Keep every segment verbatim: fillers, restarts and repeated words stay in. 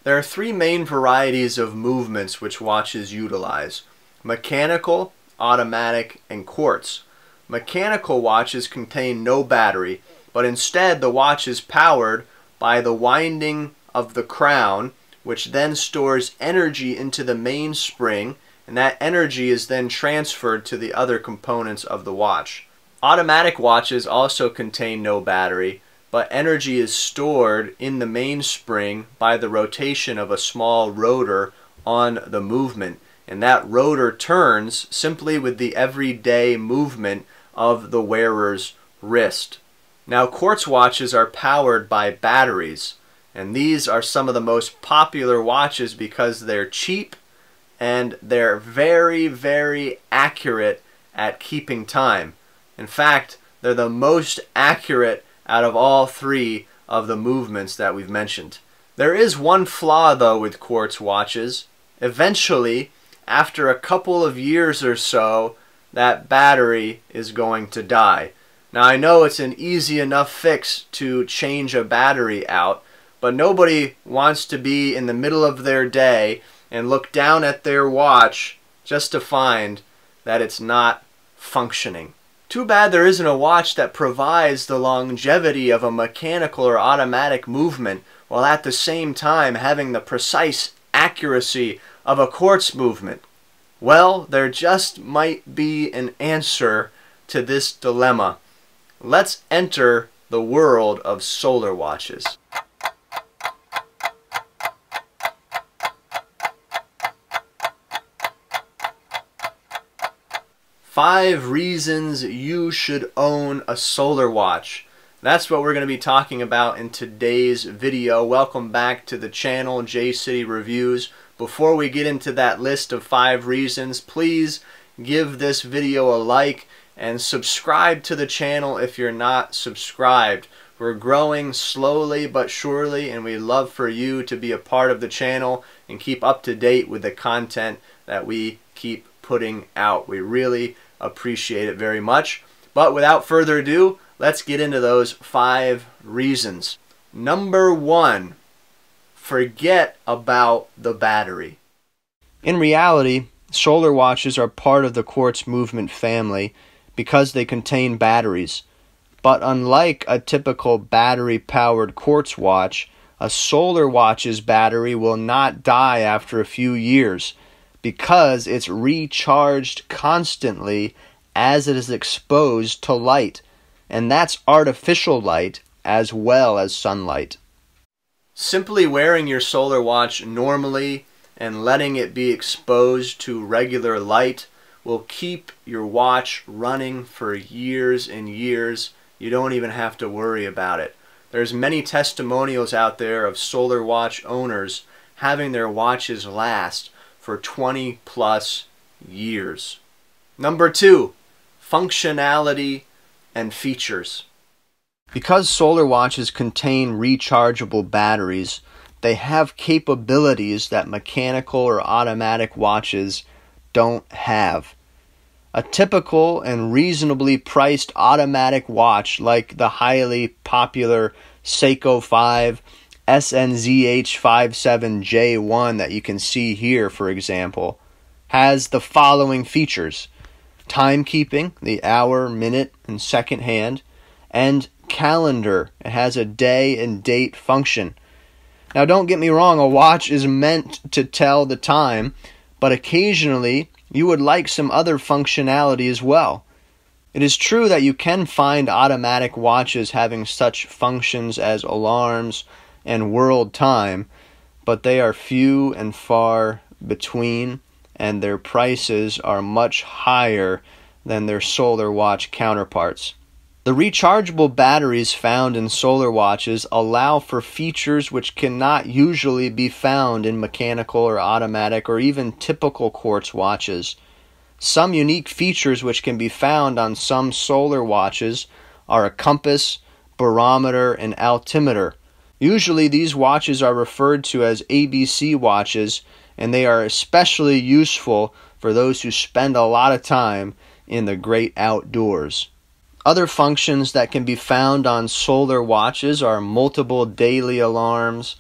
There are three main varieties of movements which watches utilize: mechanical, automatic, and quartz. Mechanical watches contain no battery, but instead the watch is powered by the winding of the crown, which then stores energy into the mainspring, and that energy is then transferred to the other components of the watch. Automatic watches also contain no battery, but energy is stored in the mainspring by the rotation of a small rotor on the movement, and that rotor turns simply with the everyday movement of the wearer's wrist. Now, quartz watches are powered by batteries, and these are some of the most popular watches because they're cheap and they're very, very accurate at keeping time. In fact, they're the most accurate out of all three of the movements that we've mentioned. There is one flaw though with quartz watches. Eventually, after a couple of years or so, that battery is going to die. Now, I know it's an easy enough fix to change a battery out, but nobody wants to be in the middle of their day and look down at their watch just to find that it's not functioning. Too bad there isn't a watch that provides the longevity of a mechanical or automatic movement while at the same time having the precise accuracy of a quartz movement. Well, there just might be an answer to this dilemma. Let's enter the world of solar watches. Five reasons you should own a solar watch. That's what we're going to be talking about in today's video. Welcome back to the channel, J City Reviews. Before we get into that list of five reasons, please give this video a like and subscribe to the channel if you're not subscribed. We're growing slowly but surely, and we'd love for you to be a part of the channel and keep up to date with the content that we keep putting out. We really appreciate it very much. But without further ado, let's get into those five reasons. Number one, forget about the battery. In reality, solar watches are part of the quartz movement family because they contain batteries. But unlike a typical battery-powered quartz watch, a solar watch's battery will not die after a few years because it's recharged constantly as it is exposed to light, and that's artificial light as well as sunlight. Simply wearing your solar watch normally and letting it be exposed to regular light will keep your watch running for years and years. You don't even have to worry about it. There's many testimonials out there of solar watch owners having their watches last for twenty plus years. Number two, functionality and features. Because solar watches contain rechargeable batteries, they have capabilities that mechanical or automatic watches don't have. A typical and reasonably priced automatic watch like the highly popular Seiko five S N Z H fifty-seven J one that you can see here, for example, has the following features: timekeeping, the hour, minute, and second hand, and calendar. It has a day and date function. Now, don't get me wrong, a watch is meant to tell the time, but occasionally you would like some other functionality as well. It is true that you can find automatic watches having such functions as alarms and world time, but they are few and far between, and their prices are much higher than their solar watch counterparts. The rechargeable batteries found in solar watches allow for features which cannot usually be found in mechanical or automatic or even typical quartz watches. Some unique features which can be found on some solar watches are a compass, barometer, and altimeter. Usually these watches are referred to as A B C watches, and they are especially useful for those who spend a lot of time in the great outdoors. Other functions that can be found on solar watches are multiple daily alarms,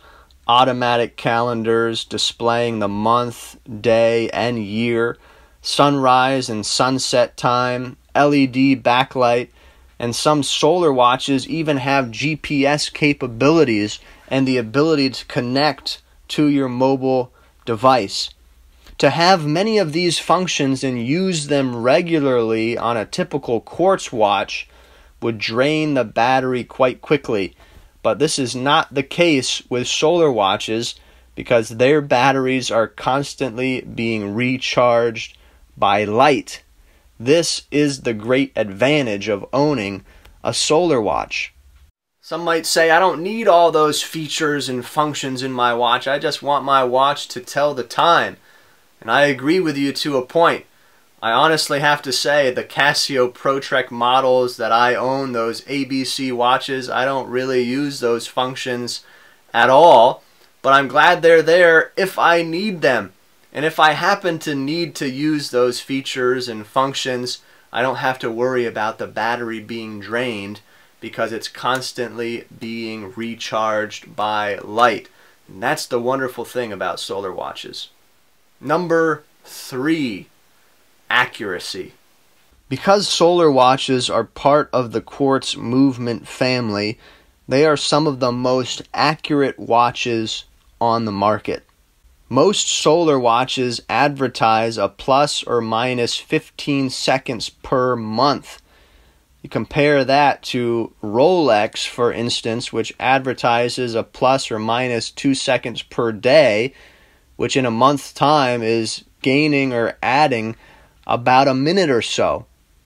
automatic calendars displaying the month, day, and year, sunrise and sunset time, L E D backlight, and some solar watches even have G P S capabilities and the ability to connect to your mobile device. To have many of these functions and use them regularly on a typical quartz watch would drain the battery quite quickly. But this is not the case with solar watches because their batteries are constantly being recharged by light. This is the great advantage of owning a solar watch. Some might say, I don't need all those features and functions in my watch. I just want my watch to tell the time. And I agree with you to a point. I honestly have to say the Casio ProTrek models that I own, those A B C watches, I don't really use those functions at all. But I'm glad they're there if I need them. And if I happen to need to use those features and functions, I don't have to worry about the battery being drained because it's constantly being recharged by light. And that's the wonderful thing about solar watches. Number three, accuracy. Because solar watches are part of the quartz movement family, they are some of the most accurate watches on the market. Most solar watches advertise a plus or minus fifteen seconds per month. You compare that to Rolex, for instance, which advertises a plus or minus two seconds per day, which in a month's time is gaining or adding about a minute or so.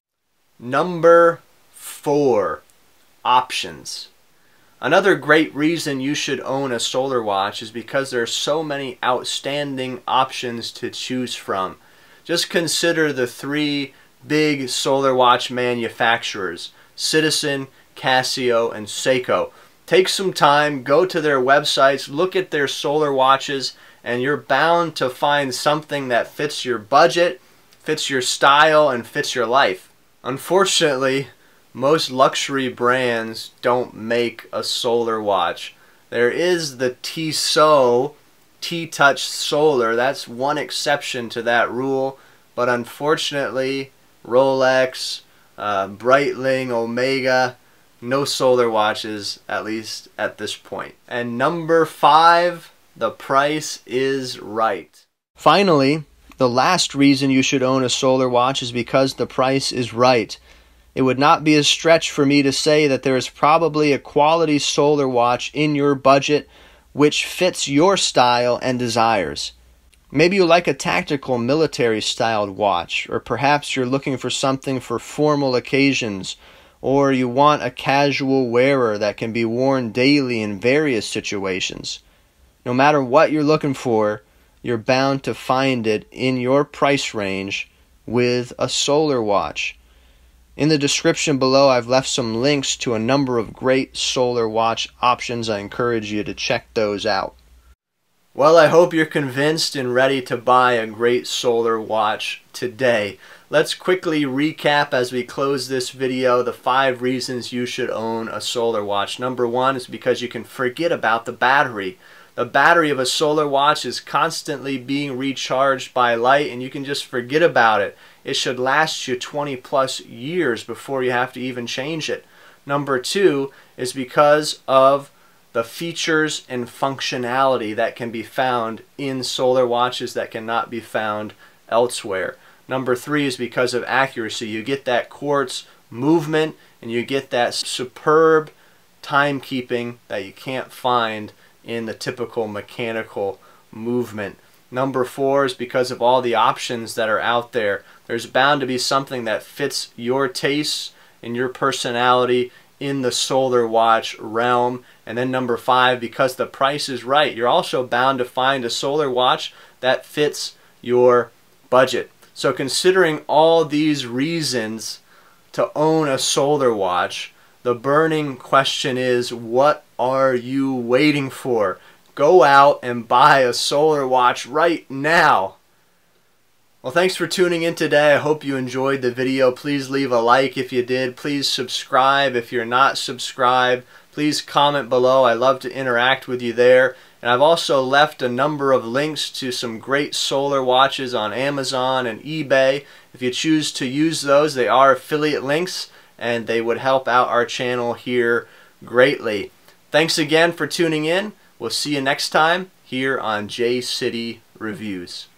Number four, options. Another great reason you should own a solar watch is because there are so many outstanding options to choose from. Just consider the three big solar watch manufacturers, Citizen, Casio, and Seiko. Take some time, go to their websites, look at their solar watches, and you're bound to find something that fits your budget, fits your style, and fits your life. Unfortunately, most luxury brands don't make a solar watch. There is the Tissot T-Touch Solar. That's one exception to that rule. But unfortunately, Rolex, uh, Breitling, Omega, no solar watches, at least at this point. And number five, the price is right. Finally, the last reason you should own a solar watch is because the price is right. It would not be a stretch for me to say that there is probably a quality solar watch in your budget which fits your style and desires. Maybe you like a tactical military-styled watch, or perhaps you're looking for something for formal occasions, or you want a casual wearer that can be worn daily in various situations. No matter what you're looking for, you're bound to find it in your price range with a solar watch. In the description below, I've left some links to a number of great solar watch options. I encourage you to check those out. Well, I hope you're convinced and ready to buy a great solar watch today. Let's quickly recap as we close this video the five reasons you should own a solar watch. Number one is because you can forget about the battery. The battery of a solar watch is constantly being recharged by light, and you can just forget about it. It should last you twenty plus years before you have to even change it. Number two is because of the features and functionality that can be found in solar watches that cannot be found elsewhere. Number three is because of accuracy. You get that quartz movement and you get that superb timekeeping that you can't find in the typical mechanical movement. Number four is because of all the options that are out there. There's bound to be something that fits your tastes and your personality in the solar watch realm. And then number five, because the price is right, you're also bound to find a solar watch that fits your budget. So considering all these reasons to own a solar watch, the burning question is, what are you waiting for? Go out and buy a solar watch right now. Well, thanks for tuning in today. I hope you enjoyed the video. Please leave a like if you did. Please subscribe if you're not subscribed. Please comment below. I love to interact with you there. And I've also left a number of links to some great solar watches on Amazon and eBay. If you choose to use those, they are affiliate links and they would help out our channel here greatly. Thanks again for tuning in. We'll see you next time here on J City Reviews.